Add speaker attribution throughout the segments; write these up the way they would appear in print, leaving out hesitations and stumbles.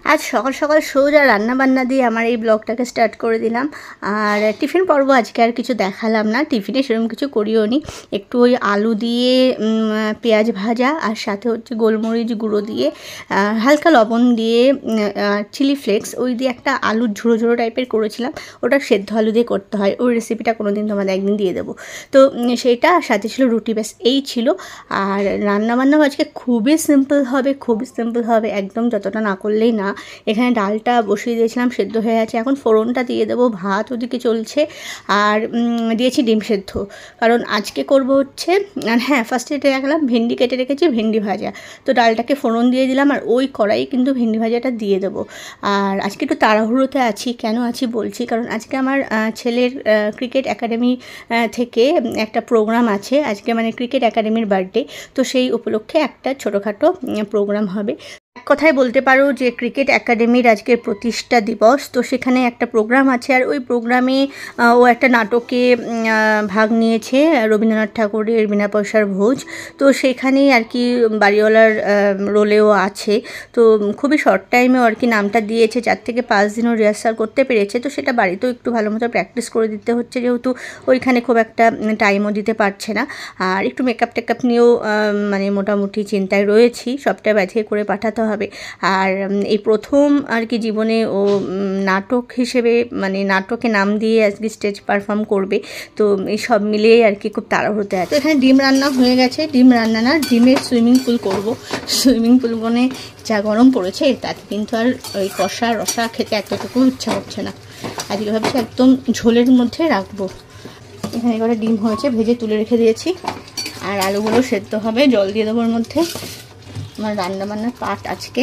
Speaker 1: আজ সকাল সকাল সোজা রান্নাবান্না দিয়ে আমার এই ব্লগটাকে স্টার্ট করে দিলাম। আর টিফিন পর্ব আজকে আর কিছু দেখালাম না, টিফিনে সেরকম কিছু করিও নি। একটু ওই আলু দিয়ে পেঁয়াজ ভাজা, আর সাথে হচ্ছে গোলমরিচ গুঁড়ো দিয়ে হালকা লবণ দিয়ে চিলি ফ্লেক্স ওই দিয়ে একটা আলুর ঝুড়ো ঝুড়ো টাইপের করেছিলাম। ওটা সেদ্ধ আলু দিয়ে করতে হয়, ওই রেসিপিটা কোনো দিন তোমাদের একদিন দিয়ে দেবো। তো সেইটা সাথে ছিল রুটি, ব্যাস এই ছিল। আর রান্নাবান্নাও আজকে খুবই সিম্পল হবে, একদম যতটা না করলেই না। এখানে ডালটা বসিয়ে দিয়েছিলাম, সেদ্ধ হয়ে আছে, এখন ফোড়নটা দিয়ে দেবো। ভাত ওদিকে চলছে, আর দিয়েছি ডিম সেদ্ধ, কারণ আজকে করব হচ্ছে। আর হ্যাঁ, ফার্স্টে রাখলাম ভেন্ডি, কেটে রেখেছি ভেন্ডি ভাজা। তো ডালটাকে ফোড়ন দিয়ে দিলাম, আর ওই কড়াই কিন্তু ভেন্ডি ভাজাটা দিয়ে দেবো। আর আজকে একটু তাড়াহুড়োতে আছি, কেন আছি বলছি, কারণ আজকে আমার ছেলের ক্রিকেট একাডেমি থেকে একটা প্রোগ্রাম আছে আজকে, মানে ক্রিকেট একাডেমির বার্থডে। তো সেই উপলক্ষে একটা ছোটোখাটো প্রোগ্রাম হবে। এক কথায় বলতে পারো যে ক্রিকেট একাডেমির আজকের প্রতিষ্ঠা দিবস। তো সেখানে একটা প্রোগ্রাম আছে, আর ওই প্রোগ্রামে ও একটা নাটকে ভাগ নিয়েছে, রবীন্দ্রনাথ ঠাকুরের বিনা পয়সার ভোজ। তো সেখানেই আর কি বাড়িওয়ালার রোলেও আছে। তো খুবই শর্ট টাইমেও আর কি নামটা দিয়েছে, 4 থেকে 5 দিনও রিহার্সাল করতে পেরেছে। তো সেটা বাড়িতেও একটু ভালো মতো প্র্যাকটিস করে দিতে হচ্ছে, যেহেতু ওইখানে খুব একটা টাইমও দিতে পারছে না। আর একটু মেকআপ টেকআপ নিয়েও মানে মোটামুটি চিন্তায় রয়েছি, সবটা বাছিয়ে করে পাঠাতে হবে। আর এই প্রথম আর কি জীবনে ও নাটক হিসেবে, মানে নাটকে নাম দিয়ে আজকে স্টেজ পারফর্ম করবে। তো এই সব মিলিয়ে আর কি খুব তাড়াহুড়োতে আছে। তো এখানে ডিম রান্না হয়ে গেছে, ডিম রান্না না, ডিমের সুইমিং পুল করব। সুইমিং পুল মানে যা গরম পড়েছে, তাতে কিন্তু আর ওই কষা রসা খেতে এতটুকু ইচ্ছা হচ্ছে না। আজকে ভাবছি একদম ঝোলের মধ্যে রাখবো। এখানে কটা ডিম হয়েছে, ভেজে তুলে রেখে দিয়েছি। আর আলুগুলো সেদ্ধ হবে, জল দিয়ে দেবো ওর মধ্যে। আমার রান্নাবান্নার পাট আজকে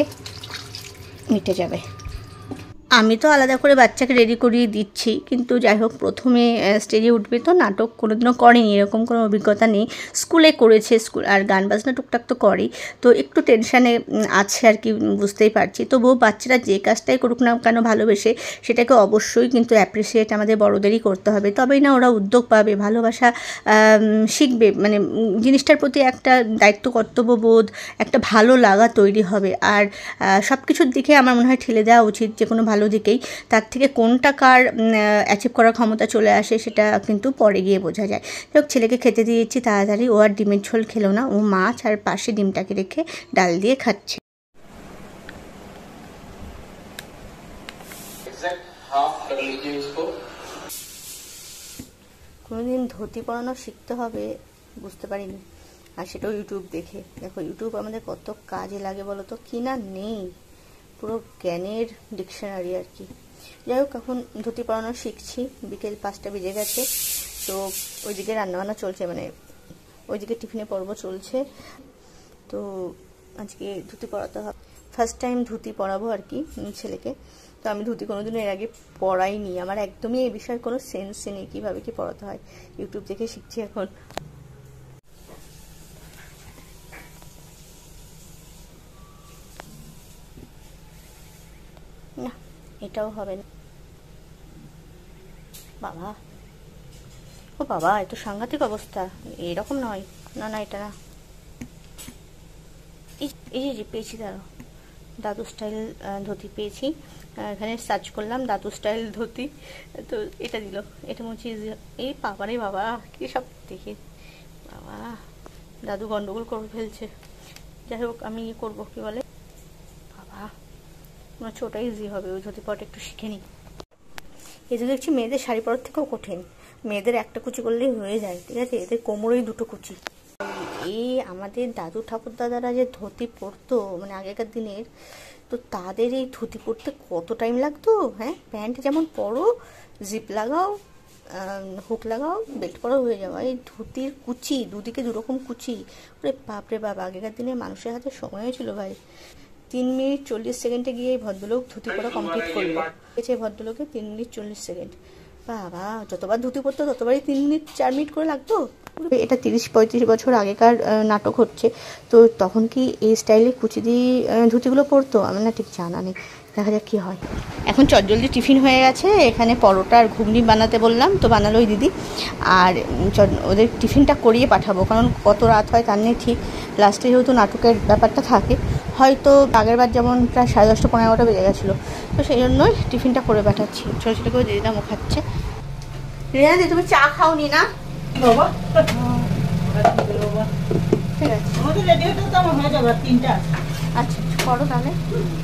Speaker 1: মিটে যাবে। আমি তো আলাদা করে বাচ্চাকে রেডি করিয়ে দিচ্ছি, কিন্তু যাই হোক, প্রথমে স্টেজে উঠবে তো, নাটক কোনোদিনও করেনি, এরকম কোনো অভিজ্ঞতা নেই। স্কুলে করেছে, স্কুল আর গান বাজনা টুকটাক তো করেই। তো একটু টেনশানে আছে আর কি, বুঝতেই পারছি। তবুও বাচ্চারা যে কাজটাই করুক না কেন ভালোবেসে, সেটাকে অবশ্যই কিন্তু অ্যাপ্রিসিয়েট আমাদের বড়োদেরই করতে হবে, তবেই না ওরা উদ্যোগ পাবে, ভালোবাসা শিখবে, মানে জিনিসটার প্রতি একটা দায়িত্ব কর্তব্যবোধ, একটা ভালো লাগা তৈরি হবে। আর সব কিছুর দিকে আমার মনে হয় ঠেলে দেওয়া উচিত, যে কোনো ভালো দিকেই। তার থেকে কোনটা কার অ্যাচিভ করার ক্ষমতা চলে আসে সেটা কিন্তু পরে গিয়ে বোঝা যায়। যাই ছেলেকে খেতে দিয়েছি তাড়াতাড়ি, ও আর ডিমের ঝোল খেলো না, ও মাছ আর পাশে ডিমটাকে রেখে ডাল দিয়ে খাচ্ছে। কোনোদিন ধুতি পরানো শিখতে হবে বুঝতে পারিনি, আর সেটাও ইউটিউব দেখে। দেখো ইউটিউব আমাদের কত কাজে লাগে বলো তো, কি না নেই, পুরো জ্ঞানের ডিকশনারি আর কি। যাই হোক, এখন ধুতি পরানো শিখছি, বিকেল 5টা বেজে গেছে। তো ওইদিকে রান্নাবান্না চলছে, মানে ওইদিকে টিফিনে পর্ব চলছে। তো আজকে ধুতি পরাতে হবে, ফার্স্ট টাইম ধুতি পরাবো আর কি ছেলেকে। তো আমি ধুতি কোনোদিনও এর আগে পরাইনি, আমার একদমই এই বিষয়ে কোনো সেন্স নেই কীভাবে কি পরাতে হয়, ইউটিউব দেখে শিখছি এখন। না, এটাও হবে না। বাবা, ও বাবা, এত সাংঘাতিক অবস্থা, এরকম নয়। না না, এটা না, এই যে পেয়েছি, দাদু স্টাইল ধুতি পেয়েছি। এখানে সার্চ করলাম দাদু স্টাইল ধুতি, তো এটা দিল, এটা মনে হচ্ছে এই বাবারে বাবা, কি সব দেখে বাবা, দাদু গন্ডগোল করে ফেলছে। যাই হোক, আমি করবো কি বলে, বাবা মনে হচ্ছে ওটা ইজি হবে, ওই ধুতি পরাটা একটু শিখে নিই। এই যে দেখছি মেয়েদের শাড়ি পরার থেকেও কঠিন, মেয়েদের একটা কুচি করলেই হয়ে যায়, ঠিক আছে, এদের কোমরেই 2টো কুচি। এই আমাদের দাদু ঠাকুর দাদারা যে ধুতি পরতো, মানে আগেকার দিনের, তো তাদের এই ধুতি পরতে কত টাইম লাগতো। হ্যাঁ, প্যান্ট যেমন পরো, জিপ লাগাও, হুক লাগাও, বেল্ট পরো, হয়ে যাওয়া। এই ধুতির কুচি, দুদিকে 2 রকম কুচি, ওরে বাপরে বাপ, আগেকার দিনে মানুষের হাতে সময়ও ছিল ভাই। 3 মিনিট 40 সেকেন্ডে গিয়ে এই ভদ্রলোক ধুতি পরা কমপ্লিট করলো। ভদ্রলোকে 3 মিনিট 40 সেকেন্ড। বাবা, যতবার ধুতি পরতো ততবারই 3 মিনিট 4 মিনিট করে লাগতো। এটা 30-35 বছর আগেকার নাটক হচ্ছে, তো তখন কি এই স্টাইলে কুচি দিয়ে ধুতিগুলো পরতো, আমার না ঠিক জানা নেই, দেখা যাক কী হয়। এখন চটজলদি টিফিন হয়ে গেছে, এখানে পরোটা আর ঘুগনি বানাতে বললাম, তো বানালো ওই দিদি। আর ওদের টিফিনটা করিয়ে পাঠাবো, কারণ কত রাত হয় তার নেই ঠিক। লাস্টে যেহেতু নাটকের ব্যাপারটা থাকে, হয়তো আগের বার যেমন প্রায় 10:30 11টা বেজে গেছিলো, তো সেই জন্যই টিফিনটা করে পাঠাচ্ছি। ছোটো ছোটো করে দিদিদামও খাচ্ছে। রিয়াদি তুমি চা খাওনি না বাবা? ঠিক আছে, আমাদের রেডি হতে তো আমার হয়ে যাবে 3টা। আচ্ছা করো তাহলে।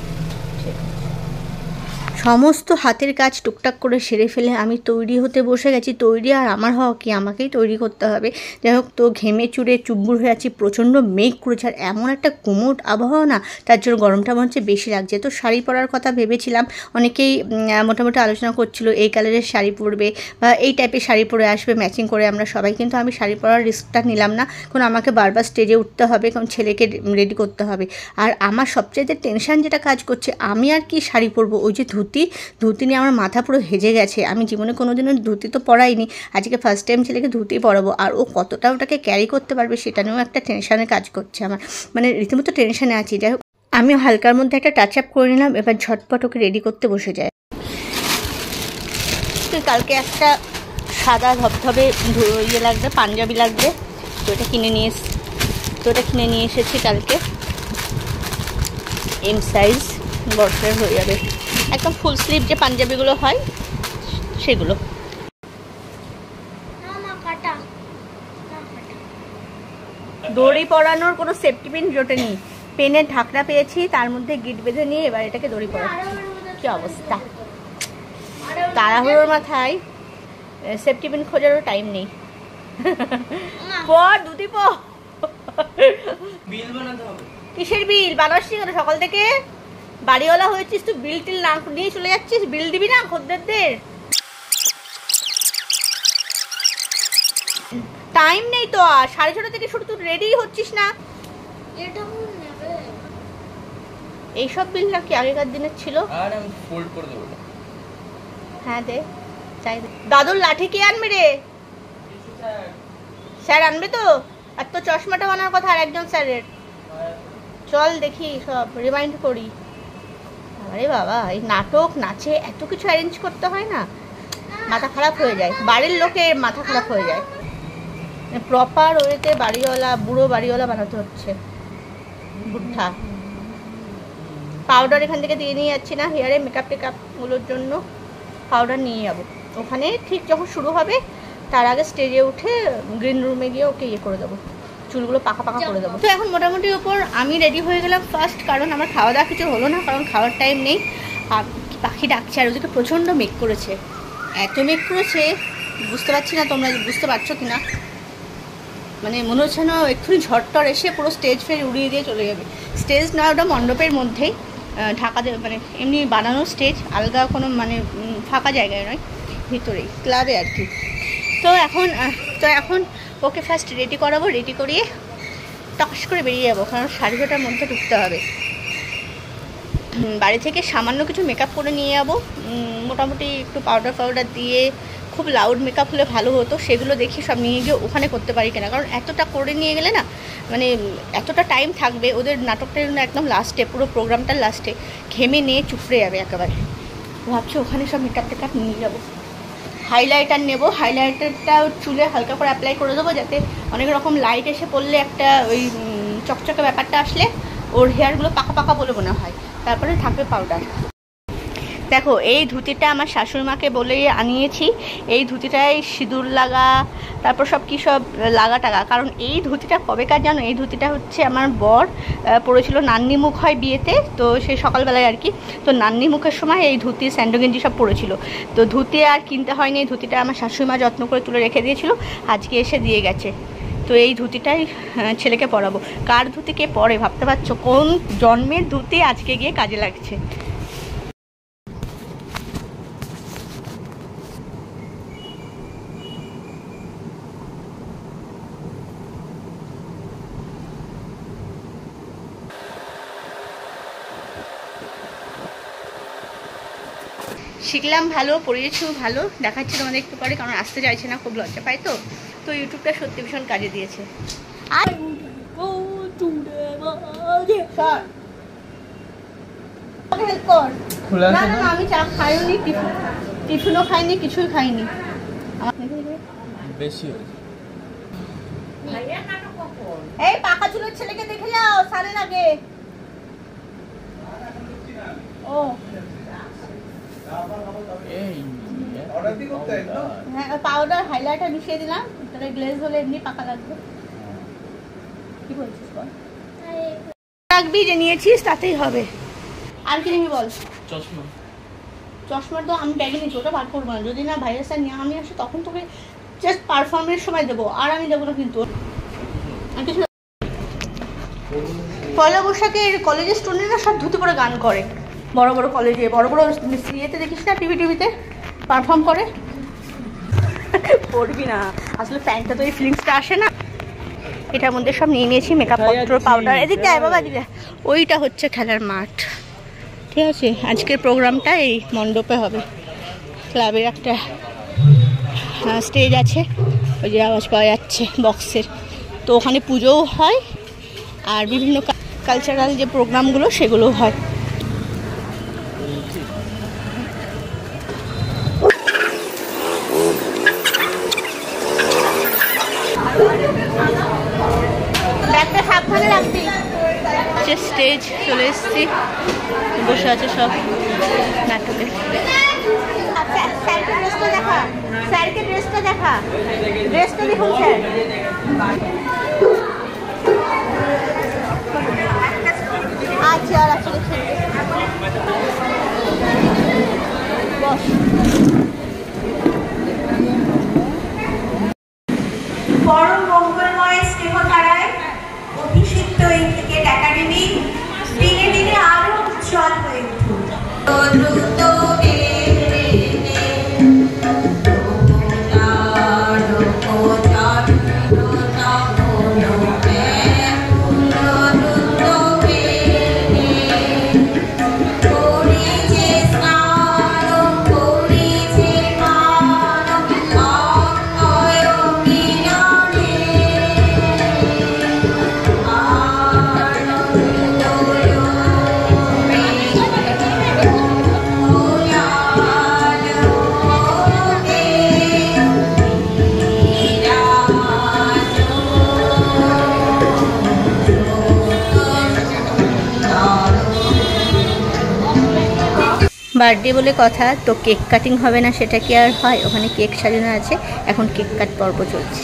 Speaker 1: সমস্ত হাতের কাজ টুকটাক করে সেরে ফেলে আমি তৈরি হতে বসে গেছি। তৈরি আর আমার হওয়া কি, আমাকেই তৈরি করতে হবে। যাই হোক, তো ঘেমে চুড়ে চুব্বুর হয়ে আছি, প্রচণ্ড মেঘ করেছে আর এমন একটা গুমোট আবহাওয়া না, তার জন্য গরমটা মনে হচ্ছে বেশি লাগছে। তো শাড়ি পরার কথা ভেবেছিলাম, অনেকেই মোটামুটি আলোচনা করছিল এই কালারের শাড়ি পরবে বা এই টাইপের শাড়ি পরে আসবে ম্যাচিং করে আমরা সবাই, কিন্তু আমি শাড়ি পরার রিস্কটা নিলাম না, কারণ আমাকে বারবার স্টেজে উঠতে হবে, কারণ ছেলেকে রেডি করতে হবে। আর আমার সবচেয়ে টেনশান যেটা কাজ করছে, আমি আর কি শাড়ি পরবো, ওই যে ধুতি নিয়ে আমার মাথা পুরো হেজে গেছে। আমি জীবনে কোনোদিনও ধুতি তো পরাইনি, আজকে ফার্স্ট টাইম ছেলেকে ধুতি পরাবো, আর ও কতটা ওটাকে ক্যারি করতে পারবে সেটা নিয়েও একটা টেনশানের কাজ করছে আমার, মানে রীতিমতো টেনশানে আছি। যাই হোক, আমি হালকার মধ্যে একটা টাচ আপ করে নিলাম, এবার ঝটপট ওকে রেডি করতে বসে যায়। তুই কালকে একটা সাদা ধবধবে ইয়ে লাগবে, পাঞ্জাবি লাগবে, তো এটা কিনে নিয়ে এসেছি কালকে। এম সাইজ বড়টার হয়ে যাবে, একদম ফুল স্লিভ যে পাঞ্জাবিগুলো হয় সেগুলো। দড়ি পরানোর কোনো সেফটি পিন জোটেনি, পেনের ঢাকনা পেয়েছি, তার মধ্যে গিট বেঁধে নিয়ে এবার এটাকে দড়ি পরাচ্ছি। কি অবস্থা, তাড়াহুড়োর মাথায় সেফটি পিন খোঁজারও টাইম নেই। পর দুটি পর কিসের বিল বানাচ্ছি কেন সকাল থেকে? বাড়িওয়ালা হয়েছিস তুই, বিল টিল না নিয়ে চলে যাচ্ছিস, বিল দিবি না খদ্দেরদের? টাইম নেই তো, আর 6:30 থেকে শুরু, তুই রেডি হচ্ছিস না। এইসব বিল নাকি আগেকার দিনের ছিল? আর আমি ফোল্ড করে দেবো। হ্যাঁ দে, চাই দে। দাদুর লাঠি কে আনবে রে? স্যার আনবে তো? আর তো চশমাটা আনার কথা আর একজন স্যারের। চল দেখি, সব রিমাইন্ড করি। আরে বাবা, এই নাটক নাচে এত কিছু অ্যারেঞ্জ করতে হয় না, মাথা খারাপ হয়ে যায়, বাড়ির লোকের মাথা খারাপ হয়ে যায়। প্রপার ওয়েতে বাড়িওয়ালা, বুড়ো বাড়িওয়ালা বানাতে হচ্ছে, বুদ্ধা। পাউডার এখান থেকে দিয়ে নিয়ে যাচ্ছি না, হেয়ারে মেকআপ টেকআপগুলোর জন্য পাউডার নিয়ে যাবো ওখানে। ঠিক যখন শুরু হবে তার আগে স্টেজে উঠে গ্রিন রুমে গিয়ে ওকে ইয়ে করে দেবো, চুলগুলো পাকা পাকা করে দেবো। তো এখন মোটামুটি ওপর আমি রেডি হয়ে গেলাম ফার্স্ট, কারণ আমার খাওয়া দাওয়া কিছু হলো না, কারণ খাওয়ার টাইম নেই। আর পাখি ডাকছে, আর ওদিকে প্রচণ্ড মেঘ করেছে, এত মেঘ করেছে বুঝতে পারছি না তোমরা বুঝতে পারছো কি না, মানে মনে হচ্ছে না এক্ষুনি ঝড়টর এসে পুরো স্টেজ ফের উড়িয়ে দিয়ে চলে যাবে। স্টেজ না, ওটা মণ্ডপের মধ্যেই ঢাকা দেবে, মানে এমনি বানানো স্টেজ, আলগা কোনো মানে ফাঁকা জায়গায় নয়, ভিতরেই ক্লাবে আর কি। তো এখন ওকে ফার্স্ট রেডি করাবো, রেডি করিয়ে টকস করে বেরিয়ে যাবো, কারণ 6:30টার মধ্যে ঢুকতে হবে। বাড়ি থেকে সামান্য কিছু মেকআপ করে নিয়ে যাবো, মোটামুটি একটু পাউডার দিয়ে, খুব লাউড মেকআপ হলে ভালো হতো, সেগুলো দেখি সব নিয়ে গিয়ে ওখানে করতে পারি কিনা, কারণ এতটা করে নিয়ে গেলে না মানে এতটা টাইম থাকবে, ওদের নাটকটার জন্য একদম লাস্টে, পুরো প্রোগ্রামটার লাস্টে ঘেমে নিয়ে চুপড়ে যাবে একেবারে। ভাবছি ওখানে সব মেকআপ টেকআপ নিয়ে যাবো। হাইলাইটার নেব, হাইলাইটারটা চুলে হালকা করে অ্যাপ্লাই করে দেবো, যাতে অনেক রকম লাইট এসে পড়লে একটা ওই চকচকে ব্যাপারটা আসলে ওর হেয়ারগুলো পাকা পাকা বলে মনে হয়। তারপরে থাকবে পাউডার। দেখো, এই ধুতিটা আমার শাশুড়িমাকে বলেই আনিয়েছি, এই ধুতিটায় সিঁদুর লাগা, তারপর সব কী সব লাগা টাগা, কারণ এই ধুতিটা কবেকার জানো, এই ধুতিটা হচ্ছে আমার বর পরেছিল, নান্নি মুখ হয় বিয়েতে, তো সেই সকালবেলায় আর কি, তো নান্নি মুখের সময় এই ধুতি স্যান্ডো গেঞ্জি সব পরেছিল, তো ধুতি আর কিনতে হয়নি, এই ধুতিটা আমার শাশুড়িমা যত্ন করে তুলে রেখে দিয়েছিল, আজকে এসে দিয়ে গেছে। তো এই ধুতিটাই ছেলেকে পরাবো। কার ধুতি কে পরে ভাবতে পারছো, কোন জন্মের ধুতি আজকে গিয়ে কাজে লাগছে। শিখলাম ভালো, পড়িয়েছিও ভালো, দেখাচ্ছি তোমাদের একটু পরে, কারণ আসতে চাইছে না, খুব লজ্জা পাই। তো ইউটিউবটা সত্যি ভীষণ কাজে দিয়েছে। আর আমি চা খাইনি, টিফিনও খাইনি, কিছুই খাইনি। এই পাকা চুলের ছেলেকে দেখে যাও, সারের আগে ও হ্যাঁ, পাউডার হাইলাইটার মিশিয়ে দিলাম, তাহলে গ্লেজ হলে এমনি পাকা লাগবে। কি বলছিস বল? রাখবি যে নিয়েছিস তাতেই হবে। আর কি নিবি বল?
Speaker 2: চশমা।
Speaker 1: চশমার তো আমি ব্যাগে নিচ্ছি, ওটা বার করবো না। যদি না ভাইরাস নিয়ে আমি আসি তখন তোকে জাস্ট পারফর্মের সময় দেবো, আর আমি দেবো না কিন্তু। পয়লা বৈশাখের কলেজের স্টুডেন্টরা সব ধুতি পরে গান করে, বড় বড় কলেজে, বড় বড় ইয়েতে দেখিস না, টিভিতে পারফর্ম করে। পড়বি না, আসলে প্যান্টটা তো এই ফিলিংসটা আসে না। এটার মধ্যে সব নিয়ে নিয়েছি, মেকআপ পত্র, পাউডার। এদিকে আয় বাবা, এদিকে। ওইটা হচ্ছে খেলার মাঠ, ঠিক আছে। আজকের প্রোগ্রামটা এই মণ্ডপে হবে, ক্লাবের একটা স্টেজ আছে, ওই যে আওয়াজ পাওয়া যাচ্ছে বক্সের। তো ওখানে পুজোও হয় আর বিভিন্ন কালচারাল যে প্রোগ্রামগুলো সেগুলোও হয়। ব্যাগটা সাবধানে রাখবি। স্টেজ চলে এসেছি, বসে আছে সব নাটকে। স্যারকে ড্রেসটা দেখা, স্যারকে ড্রেসটা দেখা, ড্রেসটা দেখুন স্যার। আচ্ছা আর আছে বস।
Speaker 3: পরম মঙ্গলময় স্নেহধারায় অভিষিক্ত এই ক্রিকেট একাডেমি দিনে দিনে আরো উজ্জ্বল হয়ে উঠুক।
Speaker 1: বার্থডে বলে কথা, তো কেক কাটিং হবে না সেটা কি আর হয়? ওখানে কেক সাজানো আছে, এখন কেক কাট পর্ব চলছে।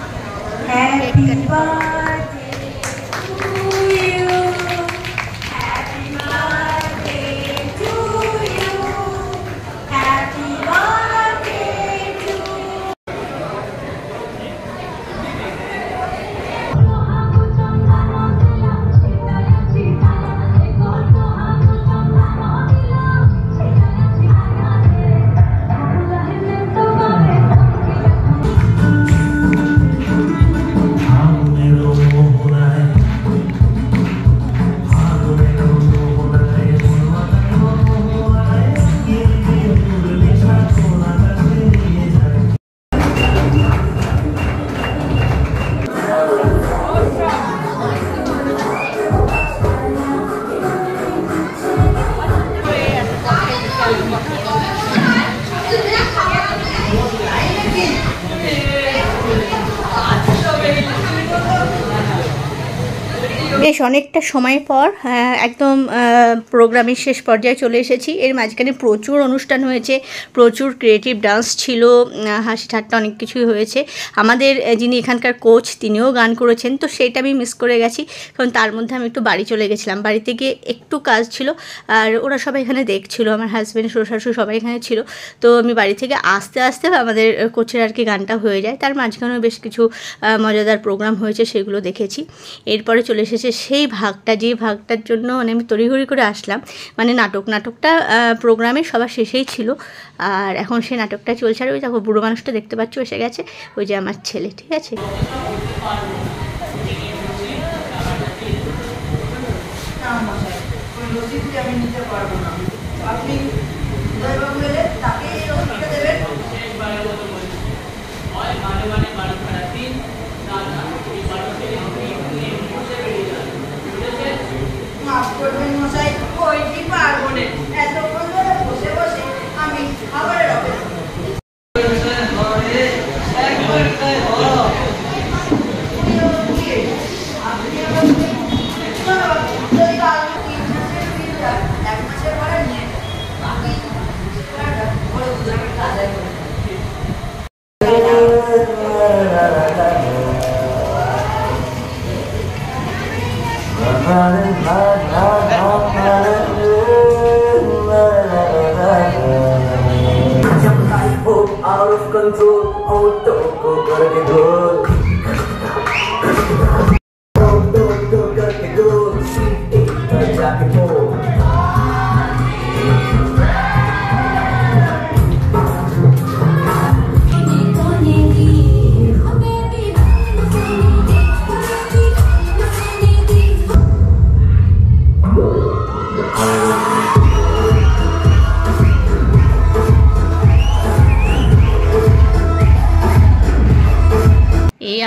Speaker 1: বেশ অনেকটা সময় পর একদম প্রোগ্রামের শেষ পর্যায়ে চলে এসেছি। এর মাঝখানে প্রচুর অনুষ্ঠান হয়েছে, প্রচুর ক্রিয়েটিভ ডান্স ছিল, হাসি ঠাট্টা অনেক কিছুই হয়েছে। আমাদের যিনি এখানকার কোচ তিনিও গান করেছেন, তো সেইটা আমি মিস করে গেছি, কারণ তার মধ্যে আমি একটু বাড়ি চলে গেছিলাম। বাড়িতে গিয়ে একটু কাজ ছিল, আর ওরা সবাই এখানে দেখছিল, আমার হাজব্যান্ড, শ্বশুর শাশুড়ি সবাই এখানে ছিল। তো আমি বাড়ি থেকে আস্তে আস্তে আমাদের কোচের আর কি গানটা হয়ে যায়। তার মাঝখানেও বেশ কিছু মজাদার প্রোগ্রাম হয়েছে, সেগুলো দেখেছি। এরপরে চলে এসেছে সেই ভাগটা, যে ভাগটার জন্য মানে আমি তড়িঘড়ি করে আসলাম, মানে নাটকটা প্রোগ্রামে সবার শেষেই ছিল, আর এখন সেই নাটকটা চলছে। আর ওই দেখো বুড়ো মানুষটা দেখতে পাচ্ছ এসে গেছে, ওই যে আমার ছেলে, ঠিক আছে।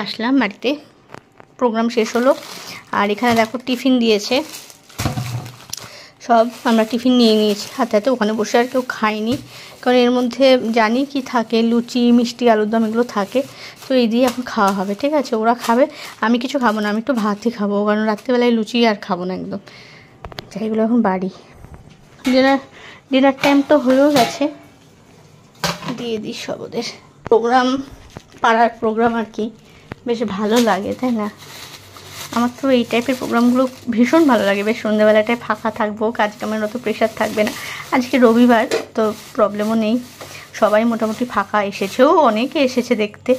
Speaker 1: আসলাম বাড়িতে, প্রোগ্রাম শেষ হলো। আর এখানে দেখো টিফিন দিয়েছে, সব আমরা টিফিন নিয়ে নিয়েছি হাতে হাতে। ওখানে বসে আর কেউ খাইনি, কারণ এর মধ্যে জানি কি থাকে, লুচি, মিষ্টি, আলুর দম এগুলো থাকে। তো এই দিয়ে এখন খাওয়া হবে, ঠিক আছে? ওরা খাবে, আমি কিছু খাবো না, আমি একটু ভাতই খাবো, কারণ রাত্রিবেলায় লুচি আর খাবো না একদম। এগুলো এখন বাড়ি ডিনার টাইম তো হয়েও গেছে, দিয়ে দিই সব ওদের। প্রোগ্রাম, পাড়ার প্রোগ্রাম আর কি, বেশ ভালো লাগে, তাই না? আমার তো এই টাইপের প্রোগ্রামগুলো ভীষণ ভালো লাগে। বেশ সন্ধ্যেবেলাটায় ফাঁকা থাকবো, কাজ কামের অত প্রেশার থাকবে না। আজকে রবিবার, তো প্রবলেমও নেই, সবাই মোটামুটি ফাঁকা, এসেছেও, অনেকে এসেছে দেখতে।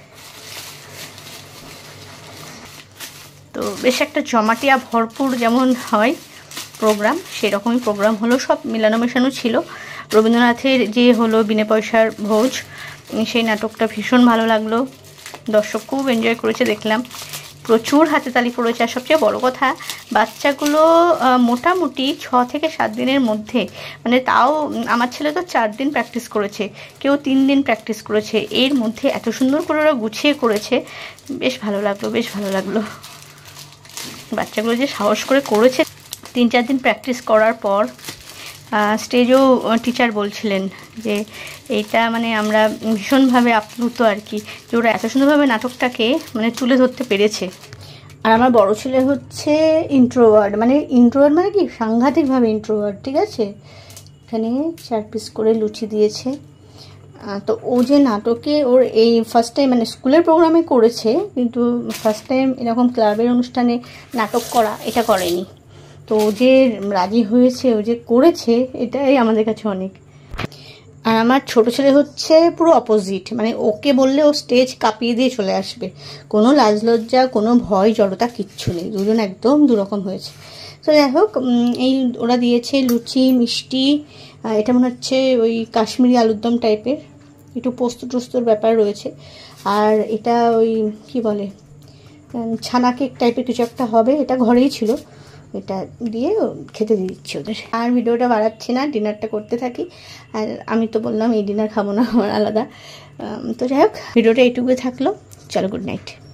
Speaker 1: তো বেশ একটা জমাটিয়া ভরপুর যেমন হয় প্রোগ্রাম, সেরকমই প্রোগ্রাম হলো। সব মিলানো মেশানো ছিল। রবীন্দ্রনাথের যে হলো বিনে পয়সার ভোজ, সেই নাটকটা ভীষণ ভালো লাগলো, দর্শক খুব এনজয় করেছে দেখলাম, প্রচুর হাতে তালি পড়েছে। আর সবচেয়ে বড় কথা, বাচ্চাগুলো মোটামুটি 6 থেকে 7 দিনের মধ্যে, মানে তাও আমার ছেলে তো 4 দিন প্র্যাকটিস করেছে, কেউ 3 দিন প্র্যাকটিস করেছে, এর মধ্যে এত সুন্দর করে ওরা গুছিয়ে করেছে, বেশ ভালো লাগলো, বেশ ভালো লাগলো। বাচ্চাগুলো যে সাহস করে করেছে, 3-4 দিন প্র্যাকটিস করার পর স্টেজেও টিচার বলছিলেন যে এইটা মানে আমরা ভীষণভাবে আপ্লুত আর কি, যে ওরা এত সুন্দরভাবে নাটকটাকে মানে তুলে ধরতে পেরেছে। আর আমার বড় ছেলে হচ্ছে ইন্ট্রোভার্ট, মানে কি সাংঘাতিকভাবে ইন্ট্রোভার্ট, ঠিক আছে? এখানে 4 পিস করে লুচি দিয়েছে। তো ও যে নাটকে ওর এই ফার্স্ট টাইম, মানে স্কুলের প্রোগ্রামে করেছে, কিন্তু ফার্স্ট টাইম এরকম ক্লাবের অনুষ্ঠানে নাটক করা, এটা করেনি। তো ও যে রাজি হয়েছে, ও যে করেছে, এটাই আমাদের কাছে অনেক। আর আমার ছোট ছেলে হচ্ছে পুরো অপোজিট, মানে ওকে বললে ও স্টেজ কাঁপিয়ে দিয়ে চলে আসবে, কোনো লাজ লজ্জা, কোনো ভয় জড়তা কিচ্ছু নেই, দুজন একদম দুরকম হয়েছে। তো যাই হোক, এই ওরা দিয়েছে লুচি, মিষ্টি, এটা মনে হচ্ছে ওই কাশ্মীরি আলুর দম টাইপের, একটু পোস্ত টোস্তর ব্যাপার রয়েছে। আর এটা ওই কি বলে, ছানা কেক টাইপের কিছু একটা হবে, এটা ঘরেই ছিল, এটা দিয়ে খেতে দিচ্ছি ওদের। আর ভিডিওটা বাড়াচ্ছি না, ডিনারটা করতে থাকি। আর আমি তো বললাম এই ডিনার খাবো না, আমার আলাদা। তো যাই হোক, ভিডিওটা এইটুকুই থাকলো, চলো, গুড নাইট।